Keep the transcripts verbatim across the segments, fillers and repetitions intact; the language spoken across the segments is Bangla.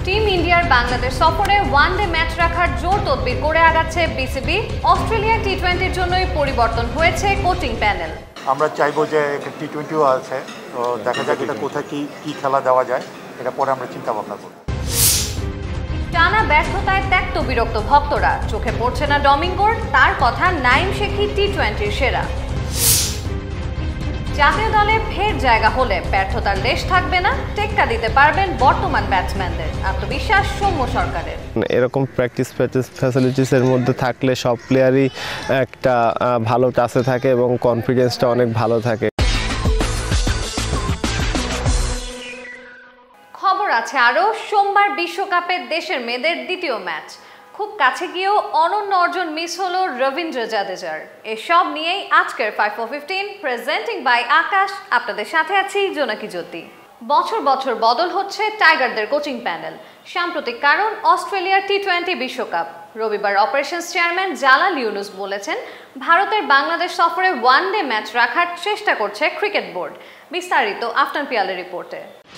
টিম ইন্ডিয়ার বাংলাদেশ সফরে ওয়ানডে ম্যাচ রাখার জোর তদবির করে আগাচ্ছে বিসিবি। অস্ট্রেলিয়া টি টোয়েন্টির জন্যই পরিবর্তন হয়েছে কোচিং প্যানেল। আমরা চাইবো যে টি টোয়েন্টিও আছে, তো দেখা যাক এটা কোথায় কি কি খেলা দেওয়া যায়, এটা পরে আমরা চিন্তা ভাবনা করব। টানা ব্যর্থতায় ত্যক্ত বিরক্ত ভক্তরা, চোখে পড়ছে না ডমিঙ্গোর, তার কথা নাইম শেখই টি টোয়েন্টির সেরা। জাতীয় দলে ফের জায়গা হলে ব্যর্থতার লেশ থাকবে না, টেক্কা দিতে পারবেন বর্তমান ব্যাটসম্যানদের, আত্মবিশ্বাস সৌম্য সরকারের। এরকম প্র্যাকটিস প্র্যাকটিস ফ্যাসিলিটিসের মধ্যে থাকলে সব প্লেয়ারই একটা ভালো টাচে থাকে এবং কনফিডেন্সটা অনেক ভালো থাকে। খবর আছে আরও, সোমবার বিশ্বকাপে দেশের মেয়েদের দ্বিতীয় ম্যাচ। খুব কাছে গিয়েও অনন্য অর্জন মিস হলো রবীন্দ্র জাদেজার। এসব নিয়েই আজকের five four fifteen presenting by Akash, আপনাদের সাথে আছি জোনাকি জ্যোতি। বছর বছর বদল হচ্ছে টাইগারদের কোচিং প্যানেল। সাম্প্রতিক কারণ অস্ট্রেলিয়ার টি টোয়েন্টি বিশ্বকাপ। রবিবার অপারেশনস চেয়ারম্যান জালাল ইউনুস বলেছেন, ভারতের বাংলাদেশ সফরে ওয়ান ডে ম্যাচ রাখার চেষ্টা করছে ক্রিকেট বোর্ড। বিস্তারিত আফটান পিয়ালের রিপোর্টে।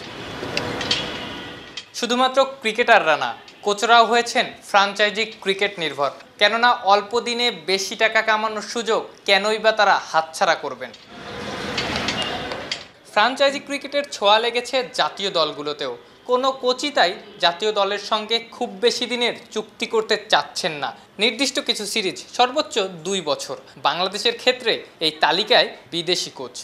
শুধুমাত্র ক্রিকেটাররা না, কোচরাও হয়েছেন ফ্র্যাঞ্চাইজি ক্রিকেট নির্ভর। কেননা অল্প দিনে বেশি টাকা কামানোর সুযোগ কেনই বা তারা হাতছাড়া করবেন। ফ্র্যাঞ্চাইজি ক্রিকেটের ছোঁয়া লেগেছে জাতীয় দলগুলোতেও। কোনো কোচই তাই জাতীয় দলের সঙ্গে খুব বেশি দিনের চুক্তি করতে চাচ্ছেন না। নির্দিষ্ট কিছু সিরিজ, সর্বোচ্চ দুই বছর। বাংলাদেশের ক্ষেত্রে এই তালিকায় বিদেশি কোচ।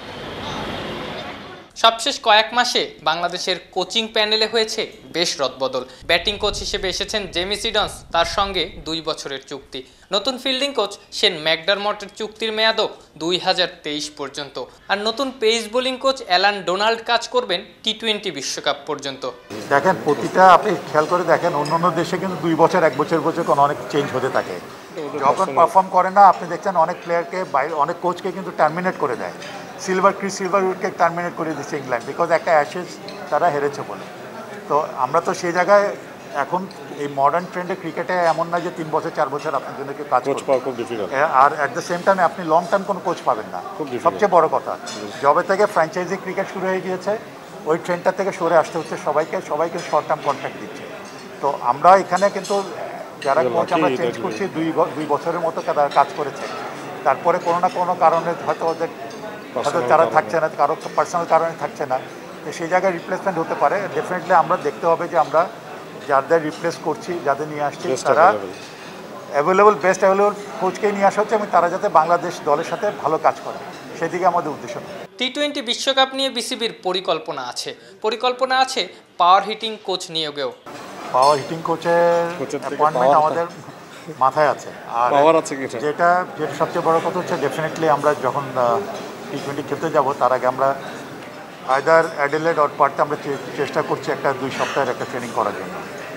সবশেষ কয়েক মাসে বাংলাদেশের কোচিং প্যানেলে হয়েছে বেশ রদবদল। ব্যাটিং কোচ হিসেবে এসেছেন জেমি সিডন্স, তার সঙ্গে দুই বছরের চুক্তি। নতুন ফিল্ডিং কোচ শেন ম্যাকডারমটের চুক্তির মেয়াদও দুই হাজার তেইশ পর্যন্ত। আর নতুন pace bowling coach Allan Donald কাজ করবেন টি টোয়েন্টি বিশ্বকাপ পর্যন্ত। দেখেন, প্রতিটা আপনি খেয়াল করে দেখেন, অন্যান্য দেশে কিন্তু দুই বছর এক বছর বছর অনেক চেঞ্জ হতে থাকে। যখন পারফর্ম করে না, আপনি দেখছেন অনেক প্লেয়ারকে, বাইরে অনেক কোচকে কিন্তু টার্মিনেট করে দেয়। সিলভার ক্রিস সিলভার উডকে টার্মিনেট করে দিচ্ছে ইংল্যান্ড, বিকজ একটা অ্যাশেজ তারা হেরেছে বলে। তো আমরা তো সেই জায়গায় এখন এই মডার্ন ট্রেন্ডে ক্রিকেটে এমন না যে তিন বছর চার বছর আপনার জন্য কেউ কাজ করবে, আর অ্যাট দ্য সেম টাইমে আপনি লং টার্ম কোনো কোচ পাবেন না। সবচেয়ে বড় কথা, যবে থেকে ফ্র্যাঞ্চাইজি ক্রিকেট শুরু হয়ে গিয়েছে, ওই ট্রেন্ডটা থেকে সরে আসতে হচ্ছে সবাইকে। সবাইকে শর্ট টার্ম কন্ট্রাক্ট দিচ্ছে। তো আমরা এখানে কিন্তু যারা কোচ আমরা চেঞ্জ করছি, দুই দুই বছরের মতো তারা কাজ করেছে। তারপরে কোনো না কোনো কারণে হয়তো ওদের হয়তো তারা থাকছে না, কারো পার্সোনাল কারণে থাকছে না, তো সেই জায়গায় রিপ্লেসমেন্ট হতে পারে। ডেফিনেটলি আমরা দেখতে হবে যে আমরা যাদের রিপ্লেস করছি, যাদের নিয়ে আসছি, তারা অ্যাভেলেবল বেস্ট অ্যাভেলেবল কোচকেই নিয়ে আসা হচ্ছে এবং তারা যাতে বাংলাদেশ দলের সাথে ভালো কাজ করে, সেদিকে আমাদের উদ্দেশ্য। টি টোয়েন্টি বিশ্বকাপ নিয়ে বিসিবির পরিকল্পনা আছে। পরিকল্পনা আছে পাওয়ার হিটিং কোচ নিয়োগেও। পাওয়ার হিটিং কোচের অ্যাপয়েন্টমেন্ট আমাদের মাথায় আছে। আর যেটা যেটা সবচেয়ে বড় কথা হচ্ছে, ডেফিনেটলি আমরা যখন টি টোয়েন্টি খেলতে যাব, তার আগে আমরা আইদার অ্যাডিলেড অর পার্টে আমরা চেষ্টা করছি একটা দুই সপ্তাহের একটা ট্রেনিং করার জন্য।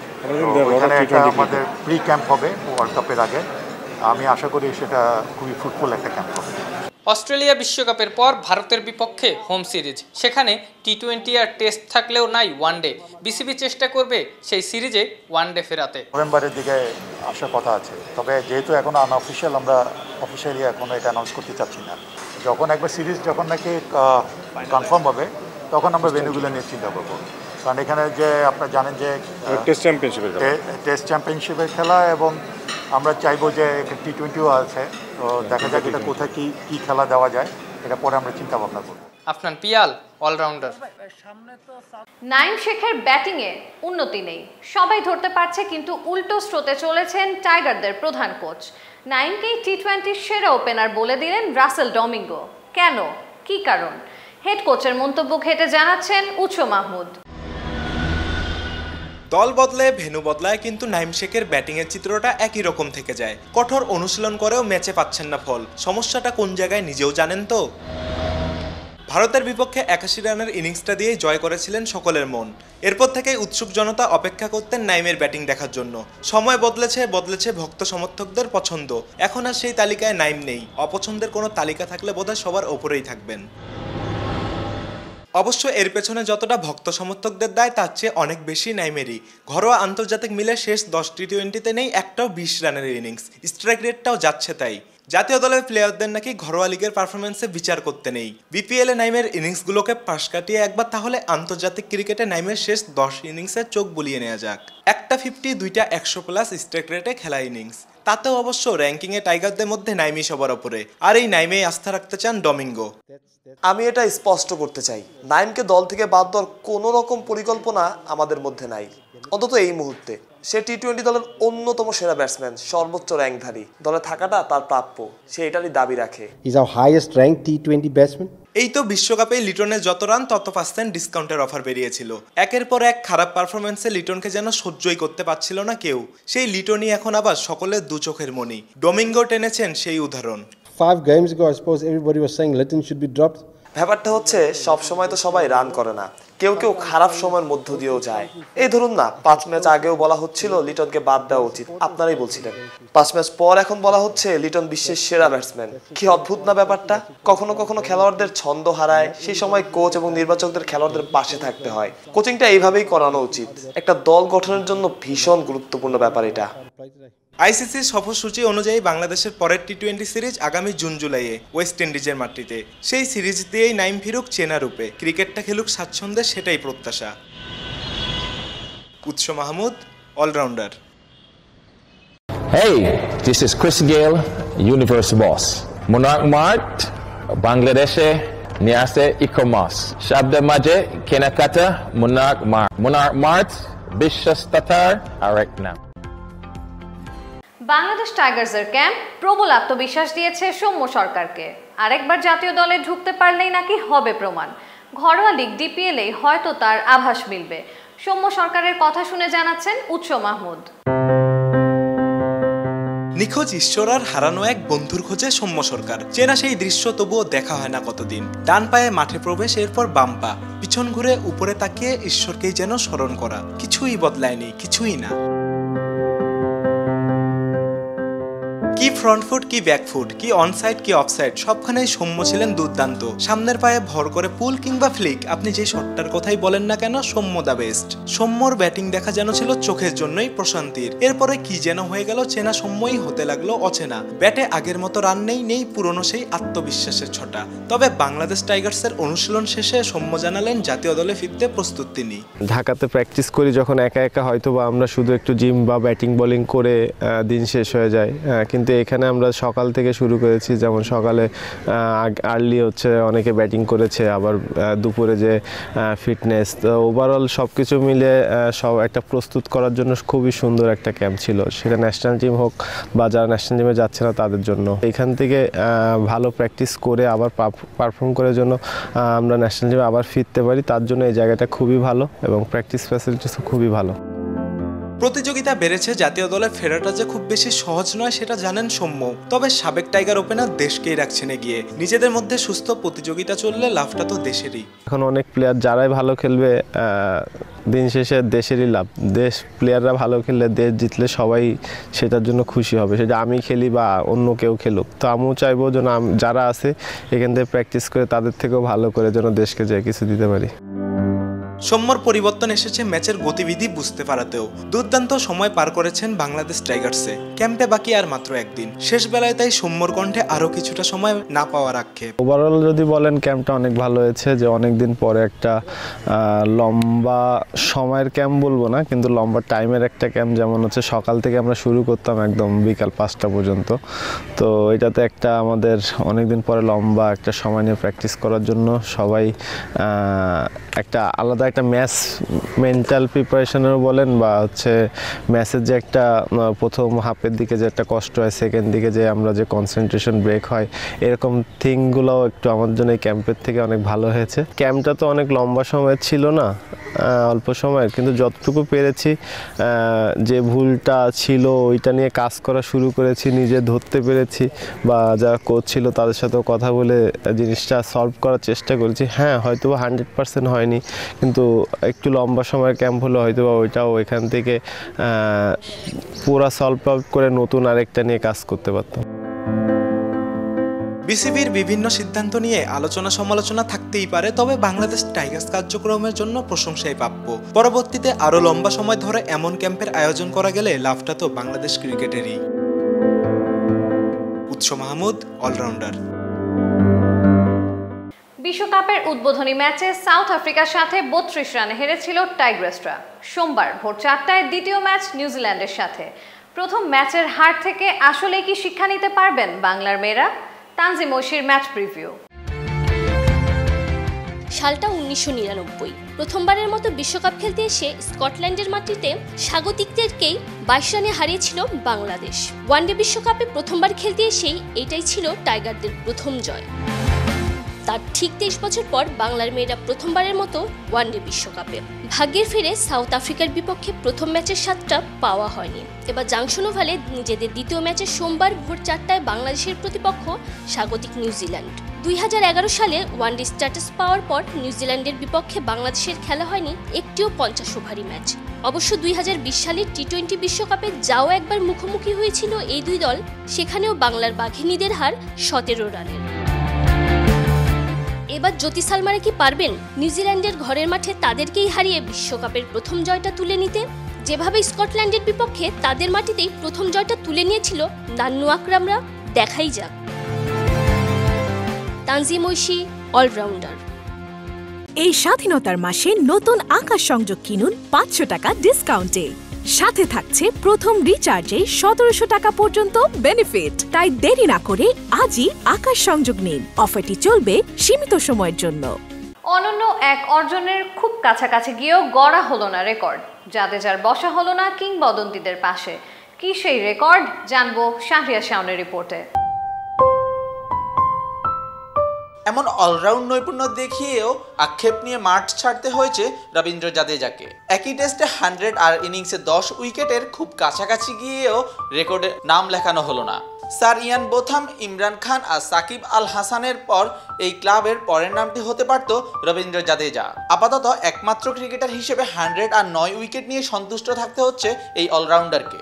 ওখানে একটা আমাদের প্রি ক্যাম্প হবে ওয়ার্ল্ড কাপের আগে। আমি আশা করি সেটা খুবই ফ্রুটফুল একটা ক্যাম্প হবে। অস্ট্রেলিয়া বিশ্বকাপের পর ভারতের বিপক্ষে হোম সিরিজ, সেখানে টি টোয়েন্টি আর টেস্ট থাকলেও নাই ওয়ানডে। বিসিবি চেষ্টা করবে সেই সিরিজে ওয়ানডে ফেরাতে। নভেম্বরের দিকে আসার কথা আছে, তবে যেহেতু এখনও আনঅফিসিয়াল, আমরা অফিসিয়ালি এখনও এটা অ্যানাউন্স করতে চাচ্ছি না। যখন একবার সিরিজ যখন নাকি কনফার্ম হবে, তখন আমরা ভেন্যুগুলো নিয়ে চিন্তা করবো। কারণ এখানে যে আপনারা জানেন যে টেস্ট চ্যাম্পিয়নশিপের টেস্ট চ্যাম্পিয়নশিপের খেলা, এবং আমরা চাইবো যে টি টোয়েন্টিও আছে, তো দেখা যাক এটা কোথায় কি কি খেলা দেওয়া যায়, এটা পরে আমরা চিন্তা ভাবনা করব। আফনান পিয়াল, অলরাউন্ডার। নাইম শেখের ব্যাটিংয়ে উন্নতি নেই, সবাই ধরতে পারছে, কিন্তু উল্টো স্রোতে চলেছেন টাইগারদের প্রধান কোচ। নাইমকেই টি টোয়েন্টির সেরা ওপেনার বলে দিলেন রাসেল ডমিঙ্গো। কেন, কি কারণ? হেড কোচের মন্তব্য ঘেঁটে জানাচ্ছেন উৎস মাহমুদ। দল বদলায়, ভেন্যু বদলায়, কিন্তু নাইম শেখের ব্যাটিংয়ের চিত্রটা একই রকম থেকে যায়। কঠোর অনুশীলন করেও ম্যাচে পাচ্ছেন না ফল। সমস্যাটা কোন জায়গায় নিজেও জানেন তো। ভারতের বিপক্ষে একাশি রানের ইনিংসটা দিয়েই জয় করেছিলেন সকলের মন। এরপর থেকেই উৎসুক জনতা অপেক্ষা করতেন নাইমের ব্যাটিং দেখার জন্য। সময় বদলেছে, বদলেছে ভক্ত সমর্থকদের পছন্দ। এখন আর সেই তালিকায় নাইম নেই। অপছন্দের কোনো তালিকা থাকলে বোধহয় সবার ওপরেই থাকবেন। অবশ্য এর পেছনে যতটা ভক্ত সমর্থকদের দায়, তার চেয়ে অনেক বেশি নাইমেরই। ঘরোয়া আন্তর্জাতিক মিলে শেষ দশ টি টোয়েন্টিতে নেই একটাও বিশ রানের ইনিংস। স্ট্রাইক রেটটাও যাচ্ছে তাই। জাতীয় দলের প্লেয়ারদের নাকি ঘরোয়া লিগের পারফরমেন্সে বিচার করতে নেই। বিপিএল এ নাইমের ইনিংসগুলোকে পাশ কাটিয়ে একবার তাহলে আন্তর্জাতিক ক্রিকেটে নাইমের শেষ দশ ইনিংসে চোখ বুলিয়ে নেওয়া যাক। একটা ফিফটি, দুইটা একশো প্লাস স্ট্রাইক রেটে খেলা ইনিংস। তাতেও অবশ্য র্যাঙ্কিংয়ে টাইগারদের মধ্যে নাইমই সবার ওপরে, আর এই নাইমেই আস্থা রাখতে চান ডমিঙ্গো। আমি এটা স্পষ্ট করতে চাই, নাইমকে দল থেকে বাদ দেওয়ার কোনো রকম পরিকল্পনা আমাদের মধ্যে নাই, অন্তত এই মুহূর্তে। সে টি টোয়েন্টি দলের অন্যতম সেরা ব্যাটসম্যান, সর্বোচ্চ র্যাঙ্কধারী। দলে থাকাটা তার প্রাপ্য, সে এটারই দাবি রাখে। He's our highest ranked T twenty batsman. এই তো বিশ্বকাপে লিটনের যত রান তত পার্সেন্ট ডিসকাউন্টের অফার বেরিয়েছিল। একের পর এক খারাপ পারফরমেন্সে লিটনকে যেন সহ্যই করতে পারছিল না কেউ। সেই লিটনই এখন আবার সকলের দু চোখের মণি। ডমিঙ্গো টেনেছেন সেই উদাহরণ। Five games ago, I suppose everybody was saying Litton should be dropped. ব্যাপারটা হচ্ছে, সব সময় তো সবাই রান করে না, কেউ কেউ খারাপ সময়ের মধ্য দিয়েও যায়। এই ধরুন না, পাঁচ ম্যাচ আগেও বলা হচ্ছিল লিটনকে বাদ দেওয়া উচিত, আপনারাই বলছিলেন। পাঁচ ম্যাচ পর এখন বলা হচ্ছে লিটন বিশ্বের সেরা ব্যাটসম্যান। কি অদ্ভুত না ব্যাপারটা। কখনো কখনো খেলোয়াড়দের ছন্দ হারায়, সেই সময় কোচ এবং নির্বাচকদের খেলোয়াড়দের পাশে থাকতে হয়। কোচিংটা এইভাবেই করানো উচিত। একটা দল গঠনের জন্য ভীষণ গুরুত্বপূর্ণ ব্যাপার এটা। আইসিসির সফরসূচি অনুযায়ী বাংলাদেশের পরের টি টোয়েন্টি সিরিজ আগামী জুন জুলাইয়ে ওয়েস্ট ইন্ডিজের মাটিতে। সেই সিরিজ দিয়েই নাইম ফিরুক চেনা রূপে, ক্রিকেটটা খেলুক স্বাচ্ছন্দ্যে, সেটাই প্রত্যাশা। Utsho Mahmud, allrounder. Hey, this is Chris Gale, Universe Boss. Monarch Mart, Bangladeshe, Niase e-commerce. Shabda Maje, Kenakata, Monarch Mart. Monarch Mart, Bishas Tatar, Arek now. Bangladesh টাইগার্সের ক্যাম্প প্রবল আত্মবিশ্বাস দিয়েছে সৌম্য সরকারকে। আরেকবার জাতীয় দলে ঢুকতে পারলেই নাকি হবে প্রমাণ। ঘরোয়া লিগ ডিপিএলে হয়তো তার আভাস মিলবে। সৌম্য সরকারের কথা শুনে জানাচ্ছেন উৎস মাহমুদ। নিখোঁজ ঈশ্বর আর হারানো এক বন্ধুর খোঁজে সৌম্য সরকার। চেনা সেই দৃশ্য তবুও দেখা হয় না কতদিন। ডান পায়ে মাঠে প্রবেশ, এরপর বাম পা, পিছন ঘুরে উপরে তাকিয়ে ঈশ্বরকেই যেন স্মরণ করা। কিছুই বদলায়নি, কিছুই না। কি ফ্রন্ট ফুট, কি ব্যাক ফুট, কি অনসাইড, কি অফসাইড, সবখানেই সৌম্য ছিলেন দুর্দান্ত। সামনের পায়ে ভর করে পুল কিংবা ফ্লিক, আপনি যে শটটার কথাই বলেন না কেন, সৌম্য দা বেস্ট। সৌম্যর ব্যাটিং দেখা যেন ছিল চোখের জন্যই প্রশান্তির। এরপরে কি যেন হয়ে গেল, চেনা সৌম্যই হতে লাগলো অচেনা। ব্যাটে আগের মতো রান নেই, নেই পুরনো সেই আত্মবিশ্বাসের ছটা। তবে বাংলাদেশ টাইগার্সের অনুশীলন শেষে সৌম্য জানালেন জাতীয় দলে ফিরতে প্রস্তুত তিনি। ঢাকাতে প্র্যাকটিস করি যখন, একা একা হয়তো বা আমরা শুধু একটু জিম বা ব্যাটিং বোলিং করে দিন শেষ হয়ে যায়, কিন্তু এখানে আমরা সকাল থেকে শুরু করেছি। যেমন সকালে আর্লি হচ্ছে অনেকে ব্যাটিং করেছে, আবার দুপুরে যে ফিটনেস, তো ওভারঅল সব কিছু মিলে সব একটা প্রস্তুত করার জন্য খুবই সুন্দর একটা ক্যাম্প ছিল। সেটা ন্যাশনাল টিম হোক বা যারা ন্যাশনাল টিমে যাচ্ছে না তাদের জন্য। এখান থেকে ভালো প্র্যাকটিস করে আবার পারফর্ম করার জন্য আমরা ন্যাশনাল টিমে আবার ফিরতে পারি, তার জন্য এই জায়গাটা খুবই ভালো এবং প্র্যাকটিস ফ্যাসিলিটিসও খুবই ভালো। প্রতিযোগিতা বেড়েছে, জাতীয় দলে ফেরাটা যে খুব বেশি সহজ নয় সেটা জানেন সৌম্য। তবে সাবেক টাইগার ওপেনার দেশকেই রাখছেন এগিয়ে। নিজেদের মধ্যে সুস্থ প্রতিযোগিতা চললে লাভটা তো দেশেরই। এখন অনেক প্লেয়ার যারাই ভালো খেলবে, দিন শেষে দেশেরই লাভ। দেশ প্লেয়াররা ভালো খেললে, দেশ জিতলে সবাই সেটার জন্য খুশি হবে, সেটা আমি খেলি বা অন্য কেউ খেলুক। তো আমিও চাইবো যেন যারা আছে এখান থেকে প্র্যাকটিস করে তাদের থেকেও ভালো করে যেন দেশকে যে কিছু দিতে পারি। সৌম্যর পরিবর্তন এসেছে ম্যাচের গতিবিধি বুঝতে পারাতেও। দুর্দান্ত সময় পার করেছেন বাংলাদেশ টাইগার্সে। ক্যাম্পে বাকি আর মাত্র একদিন। শেষ বেলায় তাই সৌম্যর কণ্ঠে আরও কিছুটা সময় না পাওয়ার আক্ষেপ। ওভারঅল যদি বলেন, ক্যাম্পটা অনেক ভালো হয়েছে। যে অনেকদিন পরে একটা লম্বা সময়ের ক্যাম্প বলবো না, কিন্তু লম্বা টাইমের একটা ক্যাম্প। যেমন হচ্ছে সকাল থেকে আমরা শুরু করতাম একদম বিকাল পাঁচটা পর্যন্ত। তো এটাতে একটা আমাদের অনেকদিন পরে লম্বা একটা সময় নিয়ে প্র্যাকটিস করার জন্য সবাই একটা আলাদা একটা ম্যাচ মেন্টাল প্রিপারেশনেরও বলেন, বা হচ্ছে ম্যাচের যে একটা প্রথম হাফের দিকে যে একটা কষ্ট হয়, সেকেন্ড দিকে যে আমরা যে কনসেন্ট্রেশন ব্রেক হয়, এরকম থিংগুলোও একটু আমাদের জন্য এই ক্যাম্পের থেকে অনেক ভালো হয়েছে। ক্যাম্পটা তো অনেক লম্বা সময় ছিল না, অল্প সময়ের, কিন্তু যতটুকু পেরেছি, যে ভুলটা ছিল ওইটা নিয়ে কাজ করা শুরু করেছি, নিজে ধরতে পেরেছি, বা যারা কোচ ছিল তাদের সাথেও কথা বলে জিনিসটা সলভ করার চেষ্টা করেছি। হ্যাঁ, হয়তো বা হান্ড্রেড পার্সেন্ট হয়নি, কিন্তু একটু লম্বা সময়ের ক্যাম্প হলো, হয়তো বা ওইটাও এখান থেকে পুরা সলভ আউট করে নতুন আরেকটা নিয়ে কাজ করতে পারতাম। বিসিবির বিভিন্ন সিদ্ধান্ত নিয়ে আলোচনা সমালোচনা থাকতেই পারে, তবে বাংলাদেশ টাইগার্স কার্যক্রমের জন্য প্রশংসাই প্রাপ্য। পরবর্তীতে আরও লম্বা সময় ধরে এমন ক্যাম্পের আয়োজন করা গেলে লাভটা তো বাংলাদেশ ক্রিকেটেরই। উৎস মাহমুদ, অলরাউন্ডার। বিশ্বকাপের উদ্বোধনী ম্যাচে সাউথ আফ্রিকার সাথে বত্রিশ রানে হেরেছিল টাইগ্রেসরা। সোমবার ভোর চারটায় দ্বিতীয় ম্যাচ নিউজিল্যান্ডের সাথে। প্রথম ম্যাচের হার থেকে আসলে কি শিক্ষা নিতে পারবেন বাংলার মেয়েরা? তানজিম ঐশীর ম্যাচ প্রিভিউ। সালটা উনিশশো নিরানব্বই। প্রথমবারের মতো বিশ্বকাপ খেলতে এসে স্কটল্যান্ডের মাটিতে স্বাগতিকদেরকেই বাইশ রানে হারিয়েছিল বাংলাদেশ। ওয়ানডে বিশ্বকাপে প্রথমবার খেলতে এসেই এটাই ছিল টাইগারদের প্রথম জয়। তার ঠিক তেইশ বছর পর বাংলার মেয়েরা প্রথমবারের মতো ওয়ানডে বিশ্বকাপে। ভাগ্যের ফেরে সাউথ আফ্রিকার বিপক্ষে প্রথম ম্যাচের স্বাদটা পাওয়া হয়নি। এবার জাংশন ওভালে নিজেদের দ্বিতীয় ম্যাচে সোমবার ভোর চারটায় বাংলাদেশের প্রতিপক্ষ স্বাগতিক নিউজিল্যান্ড। দুই হাজার এগারো সালে ওয়ানডে স্ট্যাটাস পাওয়ার পর নিউজিল্যান্ডের বিপক্ষে বাংলাদেশের খেলা হয়নি একটিও পঞ্চাশ ওভারি ম্যাচ। অবশ্য দুই হাজার বিশ সালের টি টোয়েন্টি বিশ্বকাপে যাও একবার মুখোমুখি হয়েছিল এই দুই দল, সেখানেও বাংলার বাঘিনীদের হার সতেরো রানের। এবার জ্যোতি সালমারা কি পারবেন নিউজিল্যান্ডের ঘরের মাঠে তাদেরকেই হারিয়ে বিশ্বকাপের প্রথম জয়টা তুলে নিতে? যেভাবে স্কটল্যান্ডের বিপক্ষে তাদের মাটিতেই প্রথম জয়টা তুলে নিয়েছিল নান্নু আকরামরা, দেখাই যাক। তানজিম ঐশী, অলরাউন্ডার। এই স্বাধীনতার মাসে নতুন আকাশ সংযোগ কিনুন পাঁচশো টাকা ডিসকাউন্টে। সাথে থাকছে প্রথম রিচার্জে সতেরোশো টাকা পর্যন্ত বেনিফিট। তাই দেরি না করে আজই আকাশ সংযোগ নিন। অফারটি চলবে সীমিত সময়ের জন্য। অনন্য এক অর্জনের খুব কাছাকাছি গিয়েও গড়া হলো না রেকর্ড। জাদেজার বসা হলো না কিংবদন্তিদের পাশে। কি সেই রেকর্ড জানবো শাহরিয়া শাওনের রিপোর্টে। এমন অলরাউন্ড নৈপুণ্য দেখিয়েও আক্ষেপ নিয়ে মাঠ ছাড়তে হয়েছে রবীন্দ্র জাদেজাকে। একই টেস্টে হান্ড্রেড আর ইনিংসে দশ উইকেটের খুব কাছাকাছি গিয়েও রেকর্ডে নাম লেখানো হলো না। Sir Ian Botham, Imran Khan আর সাকিব আল হাসানের পর এই ক্লাবের পরের নামটি হতে পারত রবীন্দ্র জাদেজা। আপাতত একমাত্র ক্রিকেটার হিসেবে হান্ড্রেড আর নয় উইকেট নিয়ে সন্তুষ্ট থাকতে হচ্ছে এই অলরাউন্ডারকে।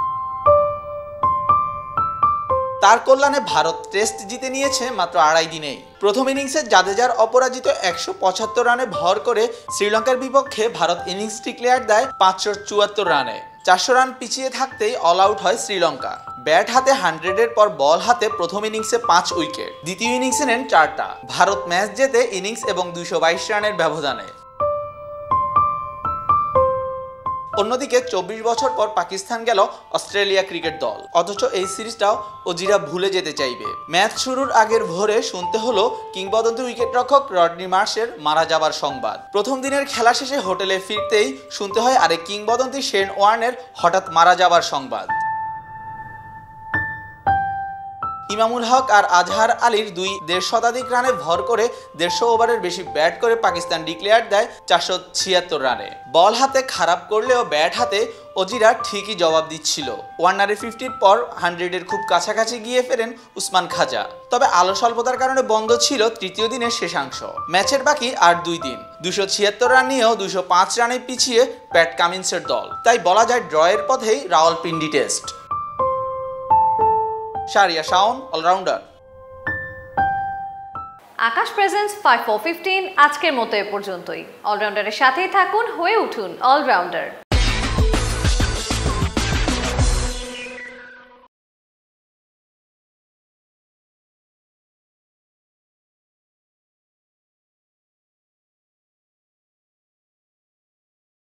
তার কল্যাণে ভারত টেস্ট জিতে নিয়েছে মাত্র আড়াই দিনেই। প্রথম ইনিংসে জাদেজার অপরাজিত একশো পঁচাত্তর রানে ভর করে শ্রীলঙ্কার বিপক্ষে ভারত ইনিংস ডিক্লেয়ার দেয় পাঁচশো চুয়াত্তর রানে। চারশো রান পিছিয়ে থাকতেই অল আউট হয় শ্রীলঙ্কা। ব্যাট হাতে হান্ড্রেডের পর বল হাতে প্রথম ইনিংসে পাঁচ উইকেট, দ্বিতীয় ইনিংসে নেন চারটা। ভারত ম্যাচ জেতে ইনিংস এবং দুইশো বাইশ রানের ব্যবধানে। অন্যদিকে চব্বিশ বছর পর পাকিস্তান গেল অস্ট্রেলিয়া ক্রিকেট দল, অথচ এই সিরিজটাও ওজিরা ভুলে যেতে চাইবে। ম্যাচ শুরুর আগের ভোরে শুনতে হলো কিংবদন্তি উইকেটরক্ষক রডনি মার্শের মারা যাবার সংবাদ। প্রথম দিনের খেলা শেষে হোটেলে ফিরতেই শুনতে হয় আরেক কিংবদন্তি শেন ওয়ার্নের হঠাৎ মারা যাবার সংবাদ। ইমামুল হক আর আজহার আলীর দুই দেড় শতাধিক রানে ভর করে দেড়শো ওভারের বেশি ব্যাট করে পাকিস্তান ডিক্লেয়ার দেয় চারশো ছিয়াত্তর রানে। বল হাতে খারাপ করলেও ব্যাট হাতে ওজিরা ঠিকই জবাব দিচ্ছিল। ওয়ার্নারের ফিফটির পর হান্ড্রেডের খুব কাছাকাছি গিয়ে ফেরেন উসমান খাজা। তবে আলো স্বল্পতার কারণে বন্ধ ছিল তৃতীয় দিনের শেষাংশ। ম্যাচের বাকি আর দুই দিন। দুশো ছিয়াত্তর রান নিয়েও দুশো পাঁচ রানে পিছিয়ে প্যাট কামিন্সের দল। তাই বলা যায় ড্রয়ের পথেই Rawalpindi test. Shahriya Shaon, allrounder. Akash presents five four fifteen আজকের মতো এ পর্যন্তই। অলরাউন্ডারের সাথেই থাকুন, হয়ে উঠুন অলরাউন্ডার।